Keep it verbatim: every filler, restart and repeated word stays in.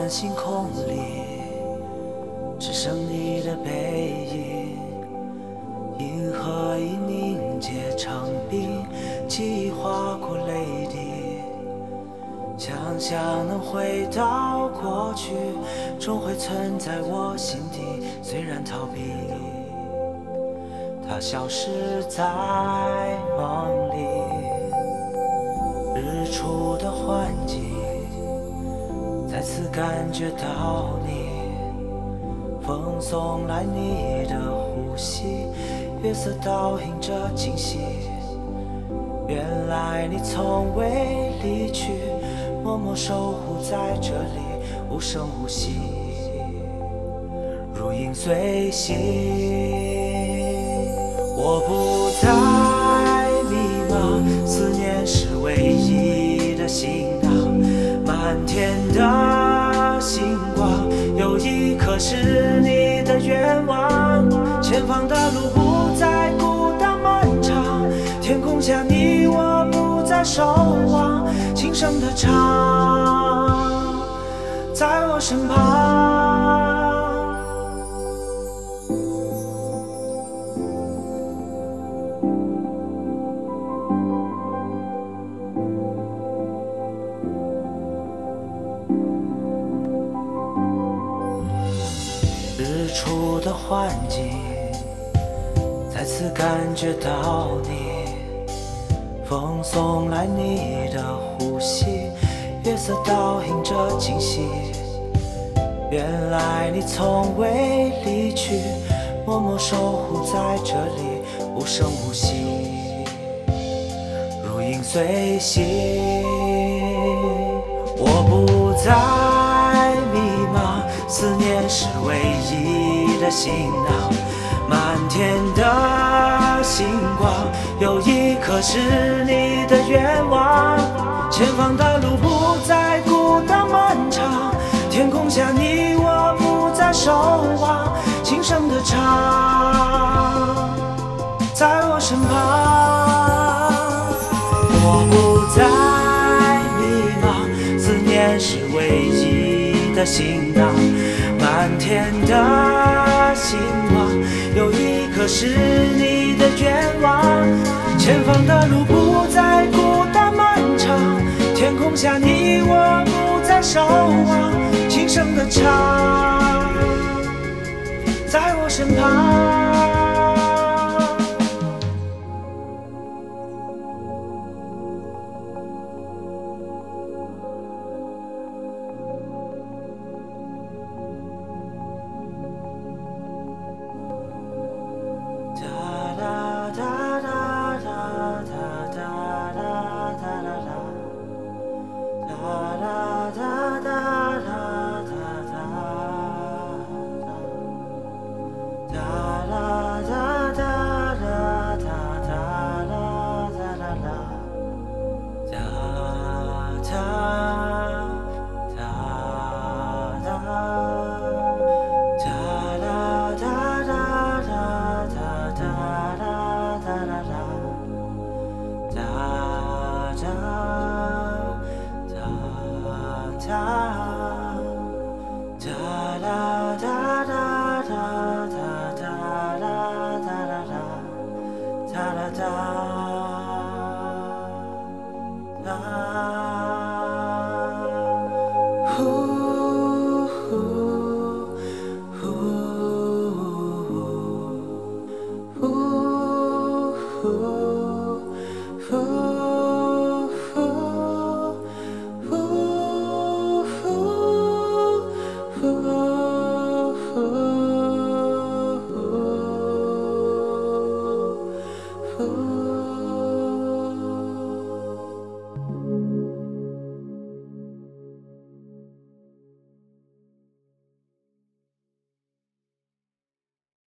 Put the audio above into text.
的星空里，只剩你的背影。银河已凝结成冰，记忆划过泪滴。想象能回到过去，终会存在我心底。虽然逃避，它消失在梦里。日出的幻境，再次感觉到你。风送来你的呼吸，月色倒映着惊喜。原来你从未离去，默默守护在这里，无声无息，如影随形。我不再迷茫，思念是唯一的行囊。满天的星光，有一颗是你的愿望。前方的路不再孤单漫长，天空下你我不再守望。轻声的唱，在我身旁。日出的幻境，再次感觉到你。风送来你的呼吸，月色倒映着惊喜。原来你从未离去，默默守护在这里，无声无息，如影随形。我不再迷茫，思念是唯一的行囊。满天的星光，有一颗是你的愿望。前方的路不再孤单漫长，天空下你我不再守望。轻声的唱，在我身旁。我不再迷茫，思念是唯一的行囊。满天的星光，有一颗是你的愿望。前方的路不再孤单漫长，天空下你我不再守望。轻声的唱，在我身旁。da